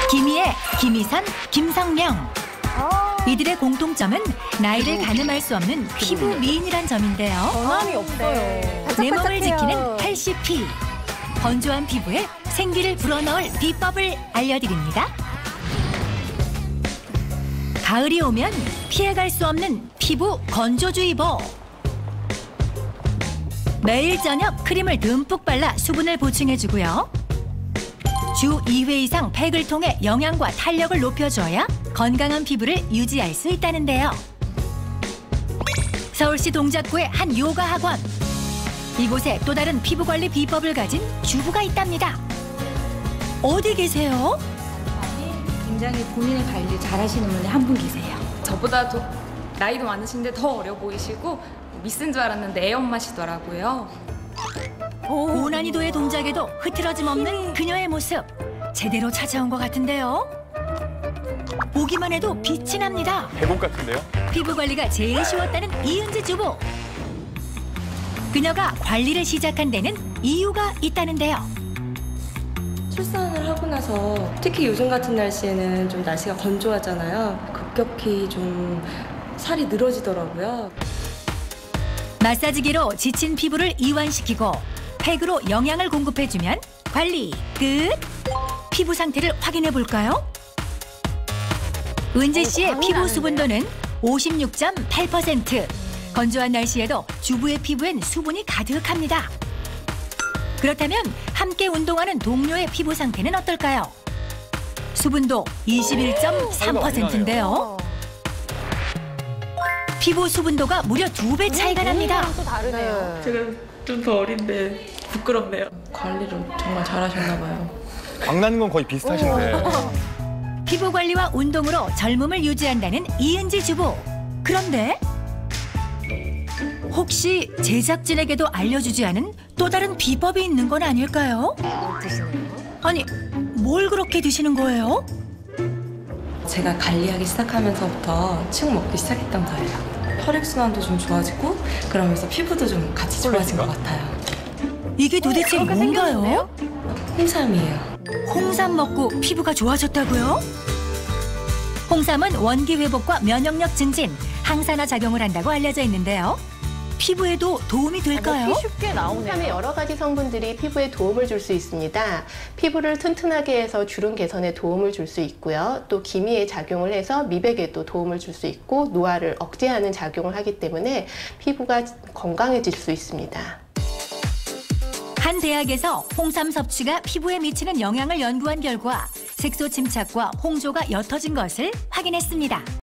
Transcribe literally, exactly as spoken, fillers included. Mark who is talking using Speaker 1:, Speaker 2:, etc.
Speaker 1: 김희애, 김희선, 김성명. 이들의 공통점은 나이를 가늠할 수 없는 피부 미인이란 점인데요.
Speaker 2: 변함이 없어요.
Speaker 1: 내 몸을 지키는 헬시피. 건조한 피부에 생기를 불어넣을 비법을 알려드립니다. 가을이 오면 피해갈 수 없는 피부 건조주의보. 매일 저녁 크림을 듬뿍 발라 수분을 보충해주고요. 주 이 회 이상 팩을 통해 영양과 탄력을 높여줘야 건강한 피부를 유지할 수 있다는데요. 서울시 동작구의 한 요가 학원. 이곳에 또 다른 피부관리 비법을 가진 주부가 있답니다. 어디 계세요?
Speaker 3: 굉장히 본인의 관리 잘하시는 분이 한 분 계세요.
Speaker 4: 저보다 더 나이도 많으신데 더 어려 보이시고 미스인 줄 알았는데 애 엄마시더라고요.
Speaker 1: 고난이도의 동작에도 흐트러짐 없는 그녀의 모습. 제대로 찾아온 것 같은데요. 보기만 해도 빛이 납니다.
Speaker 5: 회복 같은데요?
Speaker 1: 피부 관리가 제일 쉬웠다는 이은지 주부. 그녀가 관리를 시작한 데는 이유가 있다는데요.
Speaker 6: 출산을 하고 나서 특히 요즘 같은 날씨에는 좀 날씨가 건조하잖아요. 급격히 좀 살이 늘어지더라고요.
Speaker 1: 마사지기로 지친 피부를 이완시키고 팩으로 영양을 공급해주면 관리 끝! 피부 상태를 확인해 볼까요? 은지 씨의 피부 수분도는 오십육 점 팔 퍼센트. 건조한 날씨에도 주부의 피부엔 수분이 가득합니다. 그렇다면 함께 운동하는 동료의 피부 상태는 어떨까요? 수분도 이십일 점 삼 퍼센트인데요. 피부 수분도가 무려 두 배 차이가 납니다.
Speaker 2: 또 다르네요.
Speaker 6: 제가 좀 더 어린데 부끄럽네요. 관리를 정말 잘하셨나 봐요.
Speaker 5: 광나는 건 거의 비슷하신데.
Speaker 1: 피부 관리와 운동으로 젊음을 유지한다는 이은지 주부. 그런데 혹시 제작진에게도 알려주지 않은 또 다른 비법이 있는 건 아닐까요? 아니, 뭘 그렇게 드시는 거예요?
Speaker 6: 제가 관리하기 시작하면서부터 쭉 먹기 시작했던 거예요. 혈액순환도 좀 좋아지고 그러면서 피부도 좀 같이 좋아진 것 같아요.
Speaker 1: 이게 도대체 뭔가요?
Speaker 6: 홍삼이에요.
Speaker 1: 홍삼 먹고 피부가 좋아졌다고요? 홍삼은 원기 회복과 면역력 증진, 항산화 작용을 한다고 알려져 있는데요. 피부에도 도움이 될까요?
Speaker 2: 먹기 쉽게 나오네요.
Speaker 7: 홍삼의 여러 가지 성분들이 피부에 도움을 줄 수 있습니다. 피부를 튼튼하게 해서 주름 개선에 도움을 줄 수 있고요. 또 기미에 작용을 해서 미백에도 도움을 줄 수 있고 노화를 억제하는 작용을 하기 때문에 피부가 건강해질 수 있습니다.
Speaker 1: 한 대학에서 홍삼 섭취가 피부에 미치는 영향을 연구한 결과 색소 침착과 홍조가 옅어진 것을 확인했습니다.